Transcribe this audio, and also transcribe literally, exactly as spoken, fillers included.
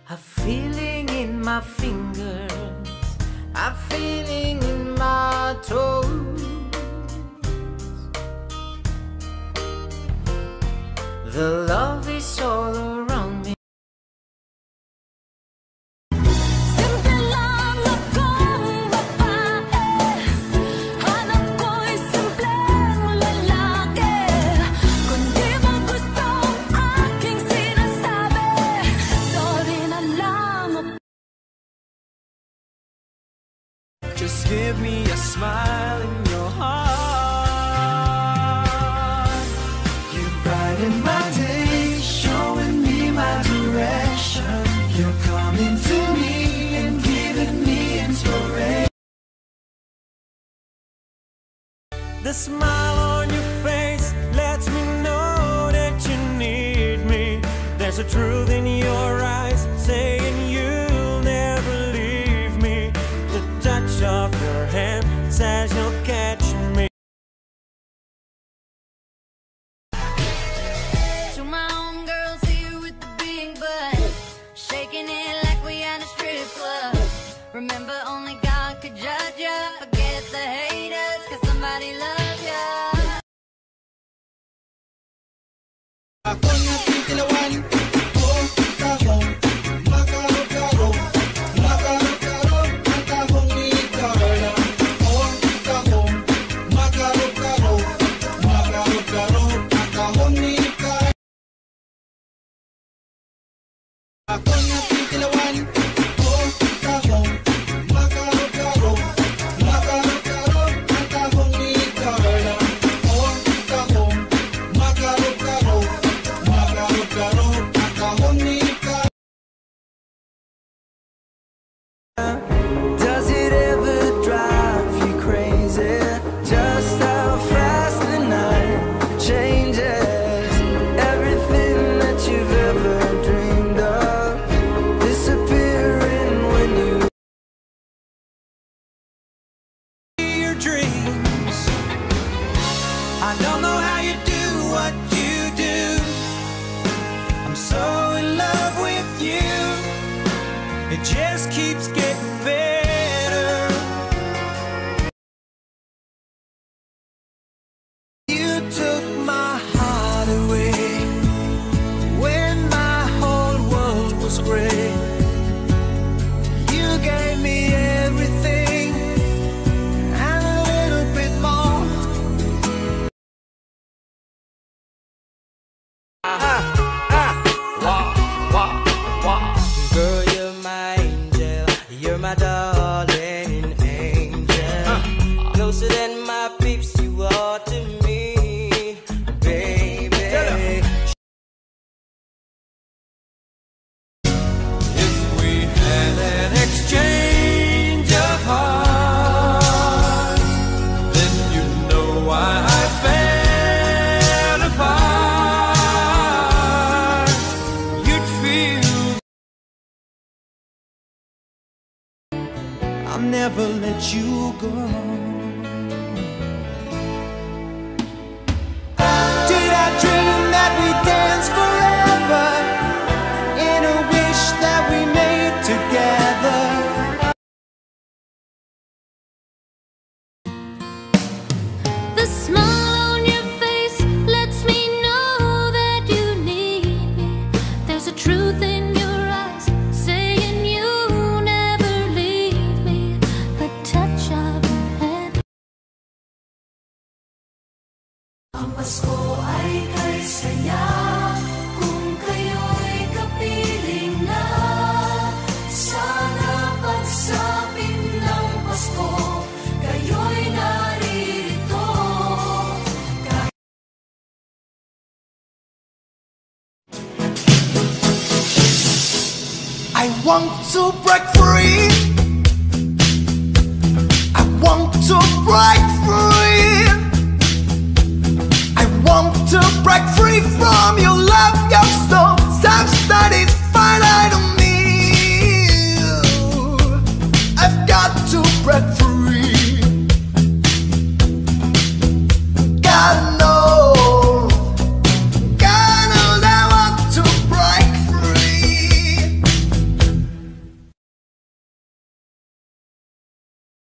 A feeling in my fingers, a feeling in my toes. The love is all around me. Just give me a smile in your heart. You brighten my day, showing me my direction. You're coming to me and giving me inspiration. The smile on your face lets me know that you need me. There's a truth in your eyes saying you'll never leave me. The touch of your hand says you'll catch me. To my homegirls here with the big butt, shaking it like we at a strip club. Remember, only God could judge ya. Forget the haters, cause somebody loves ya. Ako na titilawan, oh, kahong, makaro-karo, makaro-karo, ang kahong ni Carla. Oh, kahong, makaro-karo, makaro-karo, ang kahong ni Carla. Ako na titilawan, oh, kahong, makaro-karo, makaro-karo, ang kahong ni Carla. Oh, kahong, makaro-karo, makaro-karo, ang kahong ni Carla. Does it ever drive you crazy? Just how fast the night changes. Everything that you've ever dreamed of disappearing when you see your dreams. I don't know how you do what you do. I'm so in love with you. It just keeps getting better. You took my heart away when my whole world was gray. You gave me everything and a little bit more. Girl, you're my angel, you're my darling angel. Closer than my peeps, you are to me, baby. If we had an exchange of hearts, then you know why I fell apart. You'd feel I'll never let you go. Did I dream that we danced forever in a wish that we made together? The smile on your face lets me know that you need me. There's a truth in your eyes saying you'll never leave me. The touch of your hand. Ang Pasko ay kay saya kung kayo'y kapiling na. Sana pagsapit ng Pasko, kayo'y naririto. I want to break free. I want to break free. I want to break free from your love, your soul.